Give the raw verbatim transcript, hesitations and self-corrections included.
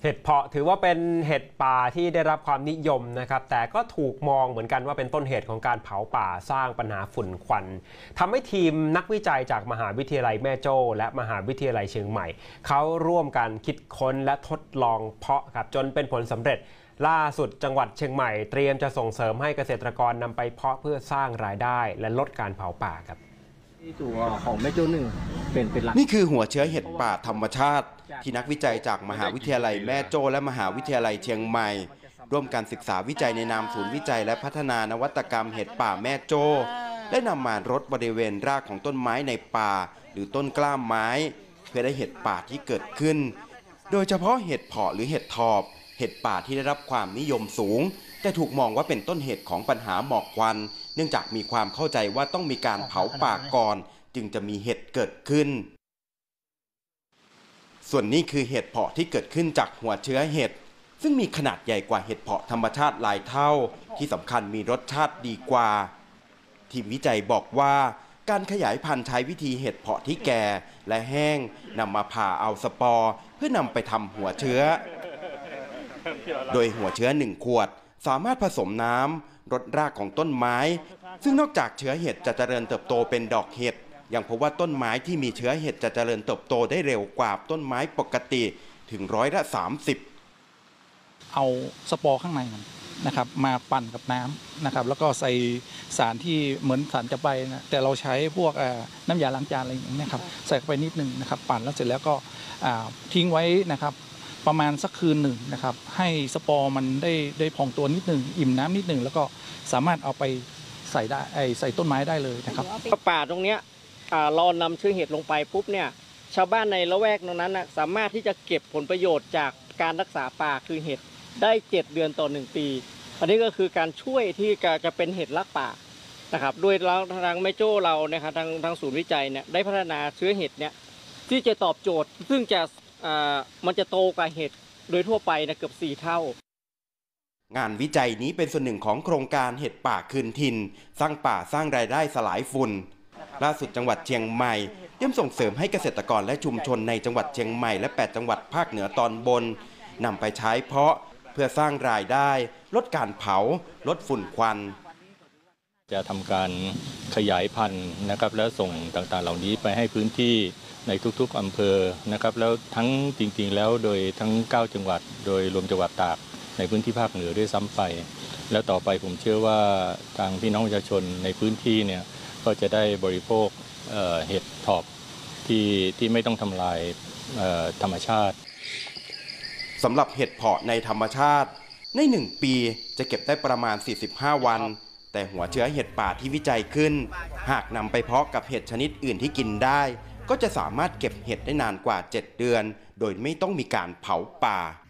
เห็ดเผาะถือว่าเป็นเห็ดป่าที่ได้รับความนิยมนะครับแต่ก็ถูกมองเหมือนกันว่าเป็นต้นเหตุของการเผาป่าสร้างปัญหาฝุ่นควันทำให้ทีมนักวิจัยจากมหาวิทยาลัยแม่โจ้และมหาวิทยาลัยเชียงใหม่เขาร่วมกันคิดค้นและทดลองเพาะครับจนเป็นผลสำเร็จล่าสุดจังหวัดเชียงใหม่เตรียมจะส่งเสริมให้เกษตรกรนำไปเพาะเพื่อสร้างรายได้และลดการเผาป่าครับตัวของแม่โจ้หนึ่งเป็นเป็นหลักนี่คือหัวเชื้อเห็ดป่าธรรมชาติที่นักวิจัยจากมหาวิทยาลัยแม่โจ้และมหาวิทยาลัยเชียงใหม่ร่วมกันศึกษาวิจัยในนามศูนย์วิจัยและพัฒนานวัตกรรมเห็ดป่าแม่โจ้ได้นำมารดบริเวณรากของต้นไม้ในป่าหรือต้นกล้ามไม้เพื่อได้เห็ดป่าที่เกิดขึ้นโดยเฉพาะเห็ดเผาะหรือเห็ดทอบเห็ดป่าที่ได้รับความนิยมสูงแต่ถูกมองว่าเป็นต้นเหตุของปัญหาหมอกควันเนื่องจากมีความเข้าใจว่าต้องมีการเผาป่าก่อนจึงจะมีเห็ดเกิดขึ้นส่วนนี้คือเห็ดเผาะที่เกิดขึ้นจากหัวเชื้อเห็ดซึ่งมีขนาดใหญ่กว่าเห็ดเผาะธรรมชาติหลายเท่าที่สำคัญมีรสชาติดีกว่าทีมวิจัยบอกว่าการขยายพันธุ์ใช้วิธีเห็ดเผาะที่แก่และแห้งนำมาผ่าเอาสปอร์เพื่อนำไปทำหัวเชื้อโดยหัวเชื้อหนึ่งขวดสามารถผสมน้ำรดรากของต้นไม้ซึ่งนอกจากเชื้อเห็ดจะเจริญเติบโตเป็นดอกเห็ดยังพบว่าต้นไม้ที่มีเชื้อเห็ดจะเจริญเติบโตได้เร็วกว่าต้นไม้ปกติถึงร้อยละสามสิบเอาสปอร์ข้างในมันนะครับมาปั่นกับน้ำนะครับแล้วก็ใส่สารที่เหมือนสารจะไปนะแต่เราใช้พวกน้ำยาล้างจานอะไรอย่างนี้นะครับใส่เข้าไปนิดนึงนะครับปั่นแล้วเสร็จแล้วก็ทิ้งไว้นะครับประมาณสักคืนหนึ่งนะครับให้สปอร์มันได้ได้พองตัวนิดนึงอิ่มน้ำนิดนึงแล้วก็สามารถเอาไปใส่ได้ใส่ต้นไม้ได้เลยนะครับป่าตรงเนี้ยเรานำเชื้อเห็ดลงไปปุ๊บเนี่ยชาวบ้านในละแวกตรงนั้นนะสามารถที่จะเก็บผลประโยชน์จากการรักษาป่าคือเห็ดได้เจ็ดเดือนต่อหนึ่งปีอันนี้ก็คือการช่วยที่จะเป็นเห็ดรักป่านะครับโดยเราทางแม่โจ้เรานะครับทางทางศูนย์วิจัยเนี่ยได้พัฒนาเชื้อเห็ดเนี่ยที่จะตอบโจทย์ซึ่งจะมันจะโตกว่าเห็ดโดยทั่วไปนะเกือบสี่เท่างานวิจัยนี้เป็นส่วนหนึ่งของโครงการเห็ดป่าคืนถิ่นสร้างป่าสร้างรายได้สลายฝุ่นล่าสุดจังหวัดเชียงใหม่ยังส่งเสริมให้เกษตรกรและชุมชนในจังหวัดเชียงใหม่และแปดจังหวัดภาคเหนือตอนบนนำไปใช้เพาะเพื่อสร้างรายได้ลดการเผาลดฝุ่นควันจะทำการขยายพันธุ์นะครับแล้วส่งต่างๆเหล่านี้ไปให้พื้นที่ในทุกๆอำเภอนะครับแล้วทั้งจริงๆแล้วโดยทั้งเก้าจังหวัดโดยรวมจังหวัดตากในพื้นที่ภาคเหนือด้วยซ้ำไปแล้วต่อไปผมเชื่อว่าทางพี่น้องประชาชนในพื้นที่เนี่ยก็จะได้บริโภคเห็ดถอบที่ที่ไม่ต้องทำลายธรรมชาติสำหรับเห็ดเผาะในธรรมชาติในหนึ่งปีจะเก็บได้ประมาณสี่สิบห้าวันแต่หัวเชื้อเห็ดป่าที่วิจัยขึ้นหากนำไปเพาะกับเห็ดชนิดอื่นที่กินได้ก็จะสามารถเก็บเห็ดได้นานกว่าเจ็ดเดือนโดยไม่ต้องมีการเผาป่า